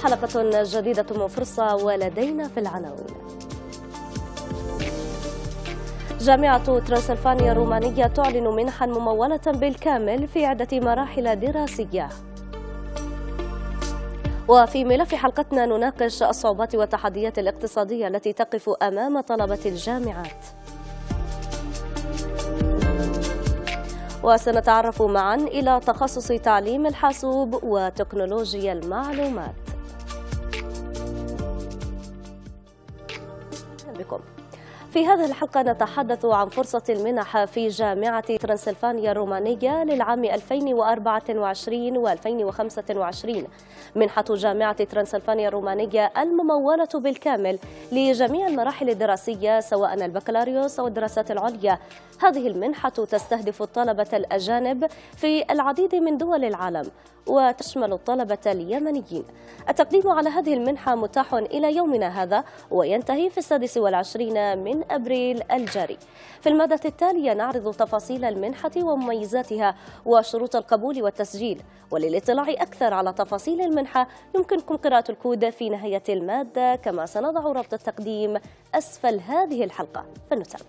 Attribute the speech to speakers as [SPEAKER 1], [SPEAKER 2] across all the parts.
[SPEAKER 1] حلقة جديدة من فرصة ولدينا في العناوين. جامعة ترانسلفانيا الرومانية تعلن منحا ممولة بالكامل في عدة مراحل دراسية. وفي ملف حلقتنا نناقش الصعوبات والتحديات الاقتصادية التي تقف أمام طلبة الجامعات. وسنتعرف معا إلى تخصص تعليم الحاسوب وتكنولوجيا المعلومات. بكم. في هذه الحلقة نتحدث عن فرصة المنح في جامعة ترانسلفانيا الرومانية للعام 2024 و2025. منحة جامعة ترانسلفانيا الرومانية الممولة بالكامل لجميع المراحل الدراسية سواء البكالوريوس أو الدراسات العليا. هذه المنحة تستهدف الطلبة الأجانب في العديد من دول العالم وتشمل الطلبة اليمنيين. التقديم على هذه المنحة متاح إلى يومنا هذا وينتهي في 26 من أبريل الجاري. في المادة التالية نعرض تفاصيل المنحة ومميزاتها وشروط القبول والتسجيل. وللاطلاع أكثر على تفاصيل المنحة يمكنكم قراءة الكود في نهاية المادة، كما سنضع رابط التقديم أسفل هذه الحلقة. فلنتابع.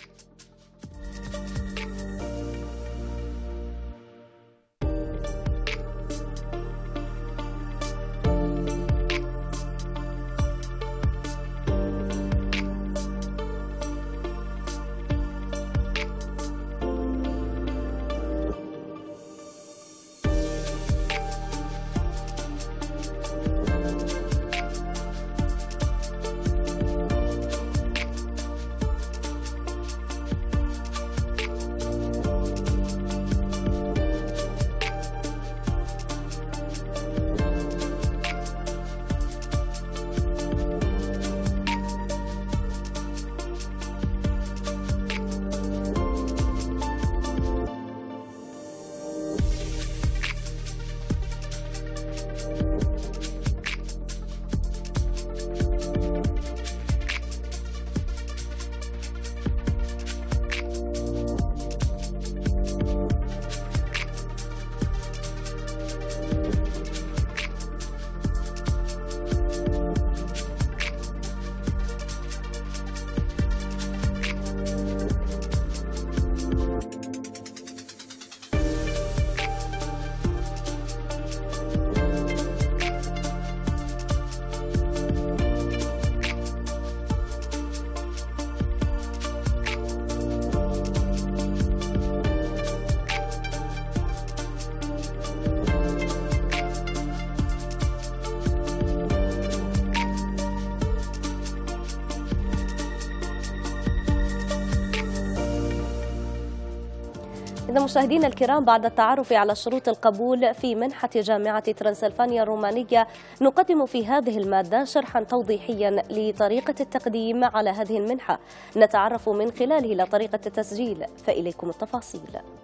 [SPEAKER 1] إذا مشاهدينا الكرام، بعد التعرف على شروط القبول في منحة جامعة ترانسلفانيا الرومانية، نقدم في هذه المادة شرحا توضيحيا لطريقة التقديم على هذه المنحة، نتعرف من خلاله لطريقة التسجيل، فإليكم التفاصيل.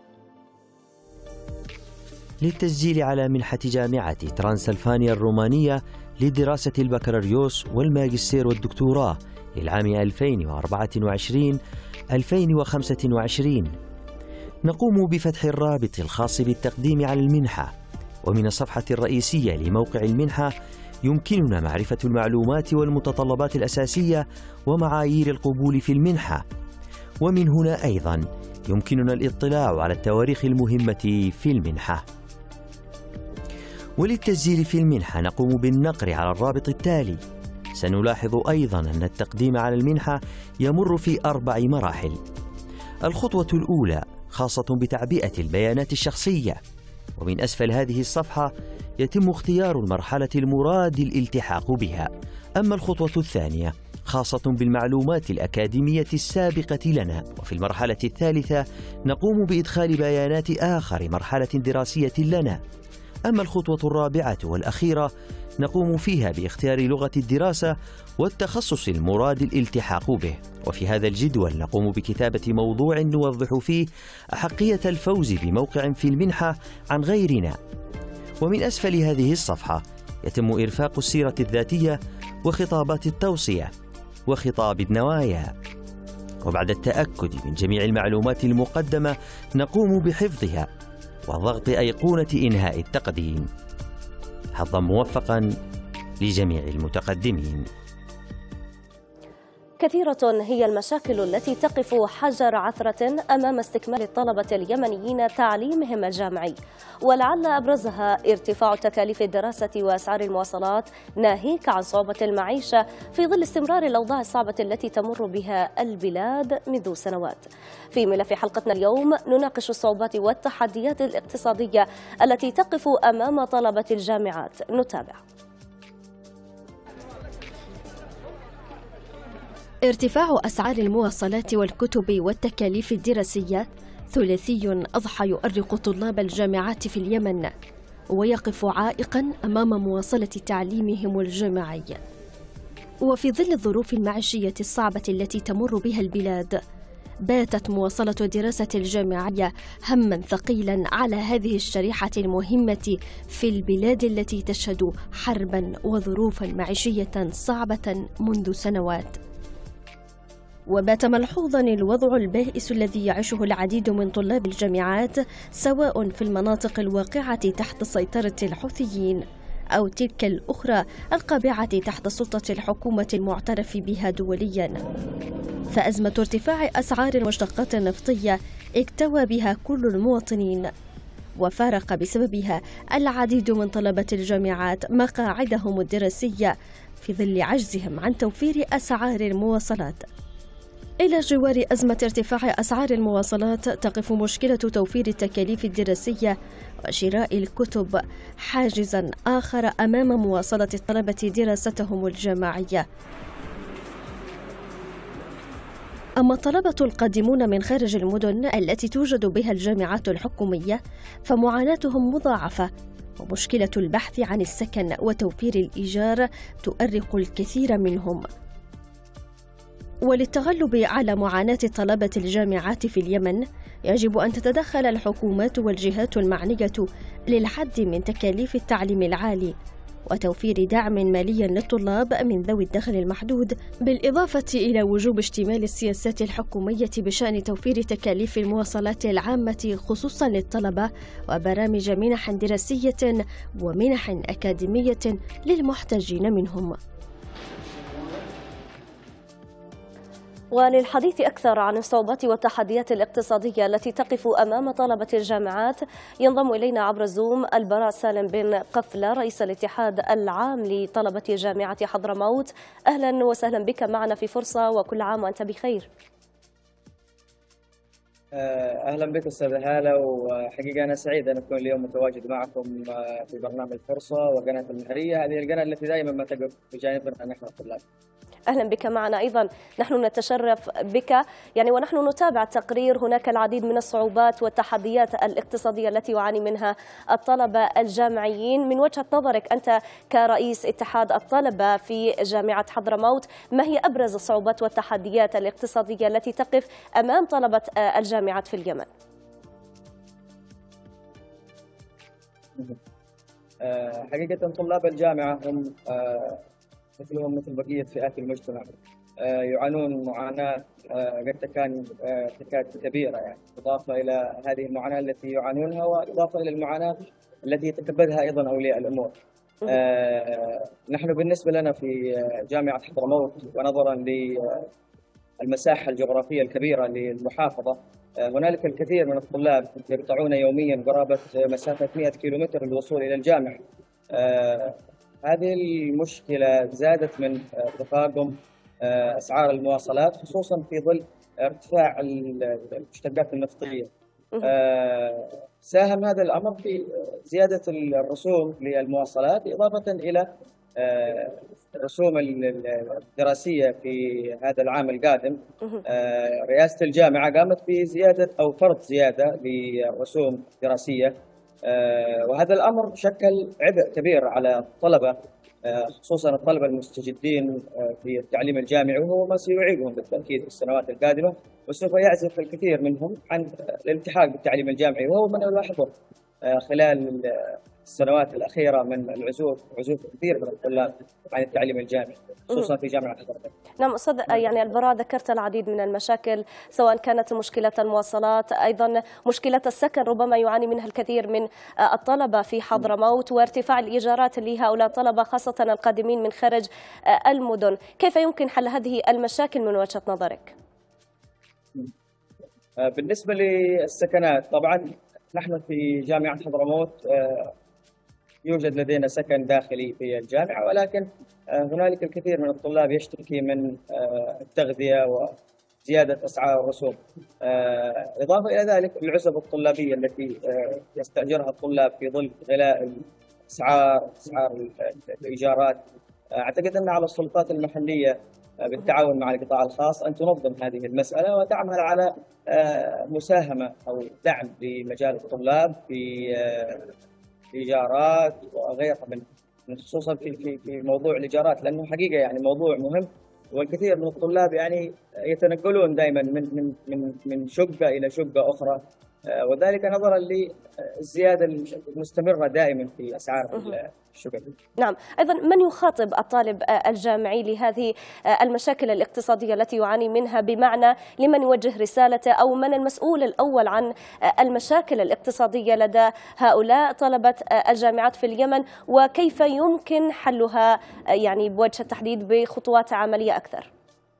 [SPEAKER 2] للتسجيل على منحة جامعة ترانسلفانيا الرومانية لدراسة البكالوريوس والماجستير والدكتوراه للعام 2024-2025 نقوم بفتح الرابط الخاص بالتقديم على المنحة. ومن الصفحة الرئيسية لموقع المنحة يمكننا معرفة المعلومات والمتطلبات الأساسية ومعايير القبول في المنحة. ومن هنا أيضا يمكننا الاطلاع على التواريخ المهمة في المنحة. وللتسجيل في المنحة نقوم بالنقر على الرابط التالي. سنلاحظ أيضا أن التقديم على المنحة يمر في 4 مراحل. الخطوة الأولى خاصة بتعبئة البيانات الشخصية، ومن أسفل هذه الصفحة يتم اختيار المرحلة المراد الالتحاق بها. أما الخطوة الثانية خاصة بالمعلومات الأكاديمية السابقة لنا. وفي المرحلة الثالثة نقوم بإدخال بيانات آخر مرحلة دراسية لنا. أما الخطوة الرابعة والأخيرة نقوم فيها باختيار لغة الدراسة والتخصص المراد الالتحاق به. وفي هذا الجدول نقوم بكتابة موضوع نوضح فيه أحقية الفوز بموقع في المنحة عن غيرنا. ومن أسفل هذه الصفحة يتم إرفاق السيرة الذاتية وخطابات التوصية وخطاب النوايا. وبعد التأكد من جميع المعلومات المقدمة نقوم بحفظها وضغط أيقونة إنهاء التقديم. حظا موفقا لجميع المتقدمين.
[SPEAKER 1] كثيرة هي المشاكل التي تقف حجر عثرة أمام استكمال الطلبة اليمنيين تعليمهم الجامعي، ولعل أبرزها ارتفاع تكاليف الدراسة وأسعار المواصلات، ناهيك عن صعوبة المعيشة في ظل استمرار الأوضاع الصعبة التي تمر بها البلاد منذ سنوات. في ملف حلقتنا اليوم نناقش الصعوبات والتحديات الاقتصادية التي تقف أمام طلبة الجامعات. نتابع.
[SPEAKER 3] ارتفاع أسعار المواصلات والكتب والتكاليف الدراسية ثلاثي أضحى يؤرق طلاب الجامعات في اليمن، ويقف عائقاً أمام مواصلة تعليمهم الجامعي. وفي ظل الظروف المعيشية الصعبة التي تمر بها البلاد، باتت مواصلة الدراسة الجامعية هماً ثقيلاً على هذه الشريحة المهمة في البلاد التي تشهد حرباً وظروفاً معيشية صعبة منذ سنوات. وبات ملحوظاً الوضع البائس الذي يعيشه العديد من طلاب الجامعات، سواء في المناطق الواقعة تحت سيطرة الحوثيين أو تلك الأخرى القابعة تحت سلطة الحكومة المعترف بها دولياً. فأزمة ارتفاع أسعار المشتقات النفطية اكتوى بها كل المواطنين، وفارق بسببها العديد من طلبة الجامعات مقاعدهم الدراسية في ظل عجزهم عن توفير أسعار المواصلات. إلى جوار أزمة ارتفاع أسعار المواصلات، تقف مشكلة توفير التكاليف الدراسية وشراء الكتب حاجزاً آخر أمام مواصلة الطلبة دراستهم الجامعية. أما الطلبة القادمون من خارج المدن التي توجد بها الجامعات الحكومية فمعاناتهم مضاعفة، ومشكلة البحث عن السكن وتوفير الإيجار تؤرق الكثير منهم. وللتغلب على معاناة طلبة الجامعات في اليمن، يجب أن تتدخل الحكومات والجهات المعنية للحد من تكاليف التعليم العالي وتوفير دعم مالي للطلاب من ذوي الدخل المحدود، بالإضافة إلى وجوب اشتمال السياسات الحكومية بشأن توفير تكاليف المواصلات العامة خصوصا للطلبة، وبرامج منح دراسية ومنح أكاديمية للمحتاجين منهم.
[SPEAKER 1] وللحديث أكثر عن الصعوبات والتحديات الاقتصادية التي تقف أمام طلبة الجامعات، ينضم إلينا عبر الزوم البراء سالم بن قفلة، رئيس الاتحاد العام لطلبة جامعة حضرموت. أهلا وسهلا بك معنا في فرصة، وكل عام وأنت بخير.
[SPEAKER 4] أهلا بك أستاذ هالة، وحقيقة أنا سعيد أن أكون اليوم متواجد معكم في برنامج فرصة وقناة المهرية، هذه القناة التي دائما ما تقف بجانبنا نحن الطلاب.
[SPEAKER 1] أهلا بك معنا أيضا، نحن نتشرف بك ونحن نتابع التقرير. هناك العديد من الصعوبات والتحديات الاقتصادية التي يعاني منها الطلبة الجامعيين. من وجهة نظرك أنت كرئيس اتحاد الطلبة في جامعة حضرموت، ما هي أبرز الصعوبات والتحديات الاقتصادية التي تقف أمام طلبة الجامعات في اليمن؟
[SPEAKER 4] حقيقة طلاب الجامعة هم مثلهم مثل بقية فئات المجتمع، يعانون معاناة تكاد كبيرة، إضافة إلى هذه المعاناة التي يعانونها، وإضافة إلى المعاناة التي يتكبدها أيضا أولياء الأمور. نحن بالنسبة لنا في جامعة حضرموت، ونظرا للمساحة الجغرافية الكبيرة للمحافظة، هنالك الكثير من الطلاب يقطعون يوميا قرابة مسافة 100 كيلومتر للوصول إلى الجامعة. هذه المشكلة زادت من تفاقم أسعار المواصلات، خصوصا في ظل ارتفاع المشتقات النفطية. ساهم هذا الأمر في زيادة الرسوم للمواصلات، إضافة إلى الرسوم الدراسية في هذا العام القادم. رئاسة الجامعة قامت بزيادة أو فرض زيادة لرسوم دراسية، وهذا الأمر شكل عبء كبير على الطلبة، خصوصا الطلبة المستجدين في التعليم الجامعي، وهو ما سيعيقهم بالتأكيد في السنوات القادمة، وسوف يعزف الكثير منهم عن الالتحاق بالتعليم الجامعي، وهو ما نلاحظه خلال السنوات الأخيرة من عزوف كثير من الطلاب عن التعليم الجامعي خصوصا في جامعة حضرتك.
[SPEAKER 1] نعم أستاذ، يعني البراء ذكرت العديد من المشاكل، سواء كانت مشكلة المواصلات، أيضا مشكلة السكن ربما يعاني منها الكثير من الطلبة في حضرموت، وارتفاع الإيجارات لهؤلاء الطلبة خاصة القادمين من خارج المدن. كيف يمكن حل هذه المشاكل من وجهة نظرك؟
[SPEAKER 4] بالنسبة للسكنات، طبعا نحن في جامعة حضرموت يوجد لدينا سكن داخلي في الجامعة، ولكن هنالك الكثير من الطلاب يشتكي من التغذية وزيادة أسعار الرسوم. إضافة إلى ذلك العزب الطلابية التي يستأجرها الطلاب في ظل غلاء أسعار الإيجارات. أعتقد أن على السلطات المحلية بالتعاون مع القطاع الخاص أن تنظم هذه المسألة وتعمل على مساهمة أو دعم لمجال الطلاب في الإيجارات وغيرها من خصوصا في موضوع الإيجارات، لأنه حقيقة يعني موضوع مهم، والكثير من الطلاب يعني يتنقلون دائما من شقة إلى شقة أخرى، وذلك نظرا للزيادة المستمرة دائما في أسعار الشقق.
[SPEAKER 1] نعم، أيضا من يخاطب الطالب الجامعي لهذه المشاكل الاقتصادية التي يعاني منها، بمعنى لمن يوجه رسالته أو من المسؤول الأول عن المشاكل الاقتصادية لدى هؤلاء طلبة الجامعات في اليمن، وكيف يمكن حلها يعني بوجه التحديد بخطوات عملية أكثر؟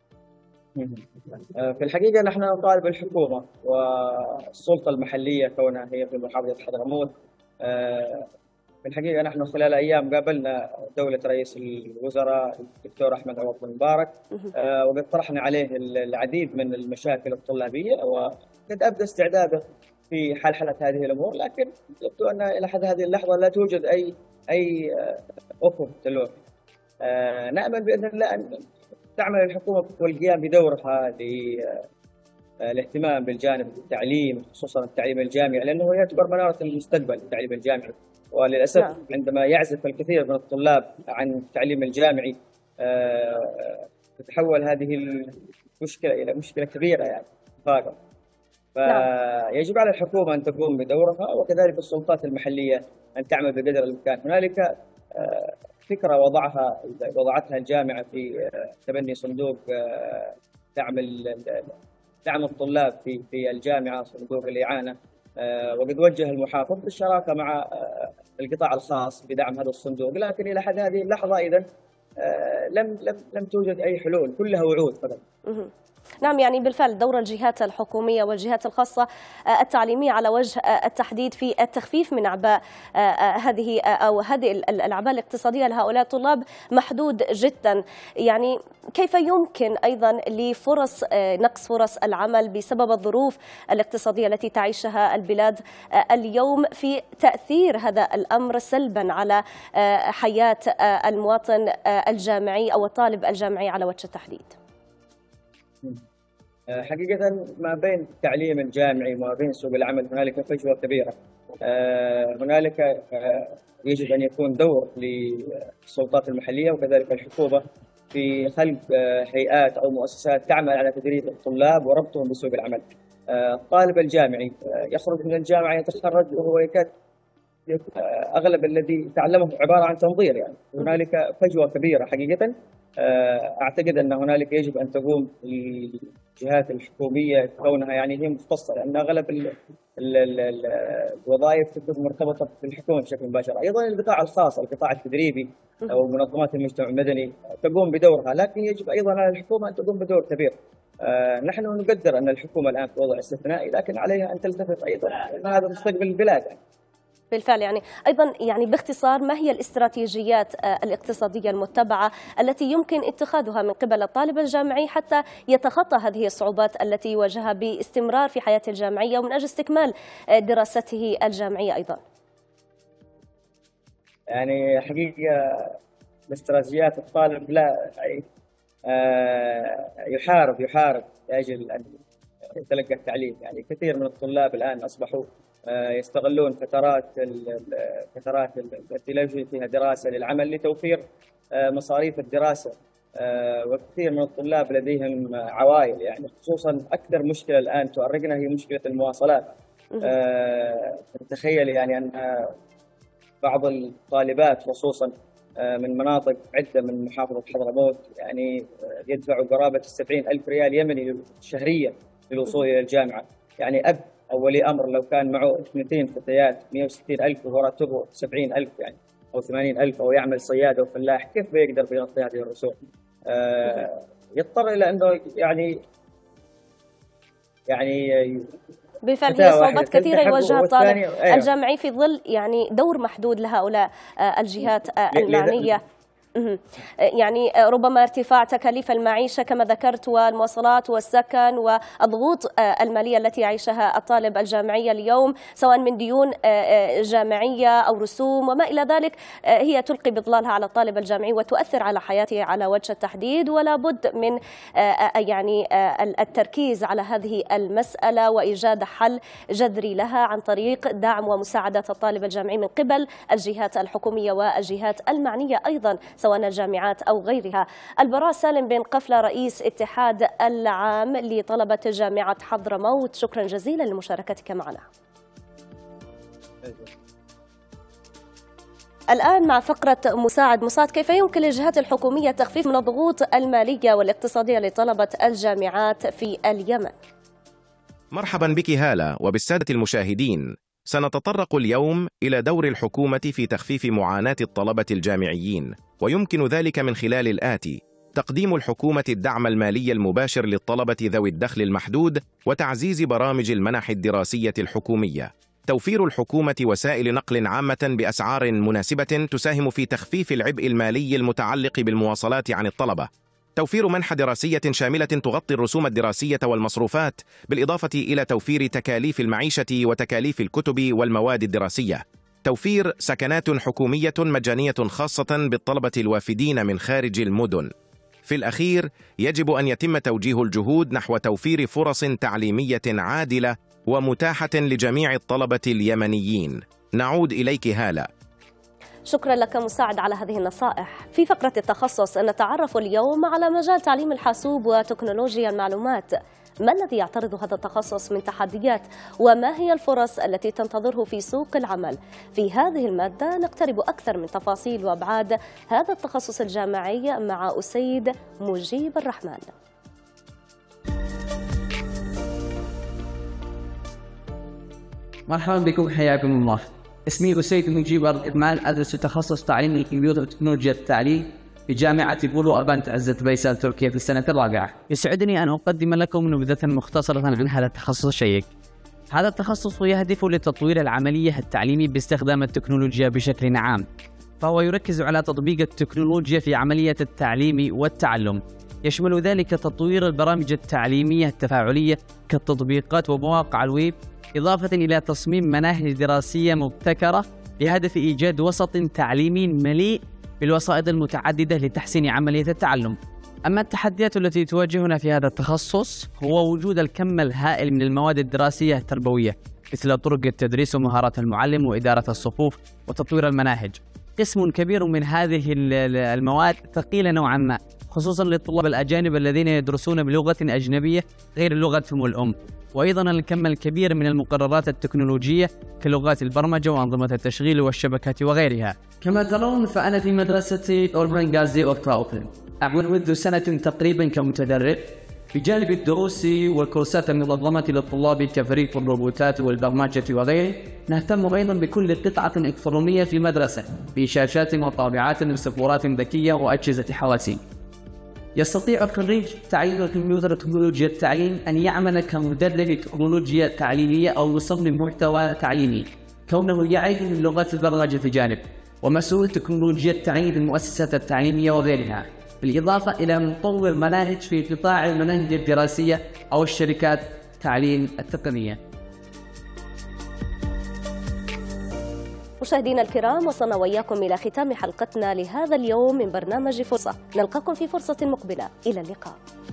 [SPEAKER 4] في الحقيقة نحن نطالب الحكومة والسلطة المحلية كونها هي في محافظة حضرموت. في الحقيقة نحن خلال أيام قابلنا دولة رئيس الوزراء الدكتور أحمد عوض بن مبارك، وقد طرحنا عليه العديد من المشاكل الطلابية، وقد أبدى استعداده في حلحلة هذه الأمور، لكن يبدو أن إلى حد هذه اللحظة لا توجد أي أفق تلوح. نأمل بإذن الله أن تعمل الحكومة والقيام بدورها للاهتمام بالجانب التعليم، خصوصا التعليم الجامعي، لأنه يعتبر منارة المستقبل التعليم الجامعي. وللأسف عندما يعزف الكثير من الطلاب عن التعليم الجامعي تتحول هذه المشكلة إلى مشكلة كبيرة يعني فاقة. فيجب على الحكومة أن تقوم بدورها، وكذلك السلطات المحلية أن تعمل بقدر الإمكان. هنالك فكرة وضعتها الجامعة في تبني صندوق دعم الطلاب في الجامعة، صندوق الإعانة، وقد وجه المحافظ بالشراكة مع القطاع الخاص بدعم هذا الصندوق، لكن إلى حد هذه اللحظة أيضا لم توجد أي حلول، كلها وعود فقط.
[SPEAKER 1] نعم، يعني بالفعل دور الجهات الحكومية والجهات الخاصة التعليمية على وجه التحديد في التخفيف من أعباء هذه الأعباء الاقتصادية لهؤلاء الطلاب محدود جدا. يعني كيف يمكن أيضا لفرص نقص فرص العمل بسبب الظروف الاقتصادية التي تعيشها البلاد اليوم في تأثير هذا الأمر سلبا على حياة المواطن الجامعي أو الطالب الجامعي على وجه التحديد؟
[SPEAKER 4] حقيقة ما بين التعليم الجامعي وما بين سوق العمل هنالك فجوة كبيرة. هنالك يجب أن يكون دور للسلطات المحلية وكذلك الحكومة في خلق هيئات أو مؤسسات تعمل على تدريب الطلاب وربطهم بسوق العمل. الطالب الجامعي يخرج من الجامعة يتخرج وهو يكاد أغلب الذي تعلمه عبارة عن تنظير، يعني هنالك فجوة كبيرة حقيقة. أعتقد أن هنالك يجب أن تقوم الجهات الحكومية كونها يعني هي مختصة، لأن أغلب الوظائف تكون مرتبطة بالحكومة بشكل مباشر. أيضا القطاع الخاص، القطاع التدريبي أو منظمات المجتمع المدني تقوم بدورها، لكن يجب أيضا على الحكومة أن تقوم بدور كبير. نحن نقدر أن الحكومة الآن في وضع استثنائي، لكن عليها أن تلتفت أيضا أن هذا مستقبل البلاد.
[SPEAKER 1] بالفعل، يعني أيضا يعني باختصار، ما هي الاستراتيجيات الاقتصادية المتبعة التي يمكن اتخاذها من قبل الطالب الجامعي حتى يتخطى هذه الصعوبات التي يواجهها باستمرار في حياته الجامعية ومن أجل استكمال دراسته الجامعية أيضا؟
[SPEAKER 4] يعني حقيقة الاستراتيجيات، الطالب لا يحارب لأجل أن يتلقى التعليم. يعني كثير من الطلاب الآن أصبحوا يستغلون فترات التي لا يوجد فيها دراسة للعمل لتوفير مصاريف الدراسة، وكثير من الطلاب لديهم عوائل، يعني خصوصا أكثر مشكلة الآن تؤرقنا هي مشكلة المواصلات. تخيل يعني أن بعض الطالبات خصوصا من مناطق عدة من محافظة حضرموت يعني يدفعوا قرابة 70,000 ريال يمني شهريا للوصول إلى الجامعة. يعني أب أو ولي أمر لو كان معه 2 فتيات 160,000 وراتبه 70,000 يعني أو 80,000 أو يعمل صياد أو فلاح، كيف بيقدر بيغطي هذه الرسوم؟ يضطر إلى أنه يعني
[SPEAKER 1] بالفعل هي صعوبات كثيرة يواجهها الطالب الجامعي في ظل يعني دور محدود لهؤلاء الجهات المعنية. يعني ربما ارتفاع تكاليف المعيشة كما ذكرت والمواصلات والسكن والضغوط المالية التي يعيشها الطالب الجامعي اليوم سواء من ديون جامعية أو رسوم وما إلى ذلك، هي تلقي بظلالها على الطالب الجامعي وتؤثر على حياته على وجه التحديد. ولا بد من يعني التركيز على هذه المسألة وإيجاد حل جذري لها عن طريق دعم ومساعدة الطالب الجامعي من قبل الجهات الحكومية والجهات المعنية أيضا سواء الجامعات أو غيرها. البراء سالم بن قفلة رئيس اتحاد العام لطلبة جامعة حضرموت، شكرا جزيلا لمشاركتك معنا. الآن مع فقرة مساعد، كيف يمكن للجهات الحكومية التخفيف من الضغوط المالية والاقتصادية لطلبة الجامعات في اليمن؟
[SPEAKER 5] مرحبا بك هالة وبالسادة المشاهدين. سنتطرق اليوم إلى دور الحكومة في تخفيف معاناة الطلبة الجامعيين، ويمكن ذلك من خلال الآتي: تقديم الحكومة الدعم المالي المباشر للطلبة ذوي الدخل المحدود، وتعزيز برامج المنح الدراسية الحكومية، توفير الحكومة وسائل نقل عامة بأسعار مناسبة تساهم في تخفيف العبء المالي المتعلق بالمواصلات عن الطلبة، توفير منحة دراسية شاملة تغطي الرسوم الدراسية والمصروفات، بالإضافة إلى توفير تكاليف المعيشة وتكاليف الكتب والمواد الدراسية، توفير سكنات حكومية مجانية خاصة بالطلبة الوافدين من خارج المدن. في الأخير، يجب أن يتم توجيه الجهود نحو توفير فرص تعليمية عادلة ومتاحة لجميع الطلبة اليمنيين. نعود إليك هالة.
[SPEAKER 1] شكرا لك مساعد على هذه النصائح. في فقرة التخصص نتعرف اليوم على مجال تعليم الحاسوب وتكنولوجيا المعلومات. ما الذي يعترض هذا التخصص من تحديات وما هي الفرص التي تنتظره في سوق العمل؟ في هذه المادة نقترب أكثر من تفاصيل وأبعاد هذا التخصص الجامعي مع أسيد مجيب الرحمن.
[SPEAKER 6] مرحبا بكم، حياكم الله. اسمي أسيد مجيب الرحمن، أدرس تخصص تعليم الكمبيوتر وتكنولوجيا التعليم في جامعة بولو أبانت عزة فيصل تركيا في السنة الرابعة. يسعدني أن أقدم لكم نبذة مختصرة عن هذا التخصص الشيق. هذا التخصص يهدف لتطوير العملية التعليمية باستخدام التكنولوجيا بشكل عام، فهو يركز على تطبيق التكنولوجيا في عملية التعليم والتعلم. يشمل ذلك تطوير البرامج التعليمية التفاعلية كالتطبيقات ومواقع الويب، إضافة إلى تصميم مناهج دراسية مبتكرة بهدف إيجاد وسط تعليمي مليء بالوسائط المتعددة لتحسين عملية التعلم. أما التحديات التي تواجهنا في هذا التخصص هو وجود الكم الهائل من المواد الدراسية التربوية، مثل طرق التدريس ومهارات المعلم وإدارة الصفوف وتطوير المناهج. قسم كبير من هذه المواد ثقيلة نوعا ما، خصوصا للطلاب الأجانب الذين يدرسون بلغة أجنبية غير لغتهم الأم، وأيضا الكم الكبير من المقررات التكنولوجية كلغات البرمجة وأنظمة التشغيل والشبكات وغيرها. كما ترون فأنا في مدرسة أوربان غازي أوكلاوبن، أعمل منذ سنة تقريبا كمتدرب. بجانب الدروس والكورسات المنظمة للطلاب كفريق الروبوتات والبرمجة وغيره، نهتم أيضا بكل قطعة إلكترونية في المدرسة بشاشات وطابعات وسبورات ذكية وأجهزة حواسيب. يستطيع الخريج تعليم الكمبيوتر وتكنولوجيا التعليم أن يعمل كمدرب تكنولوجيا تعليمية أو مصمم محتوى تعليمي، كونه يعرف من لغات البرمجة في جانب، ومسؤول تكنولوجيا التعليم في المؤسسات التعليمية وغيرها، بالإضافة إلى مطور مناهج في قطاع المناهج الدراسية أو الشركات التعليم التقنية.
[SPEAKER 1] مشاهدينا الكرام، وصلنا وإياكم إلى ختام حلقتنا لهذا اليوم من برنامج فرصة. نلقاكم في فرصة مقبلة، إلى اللقاء.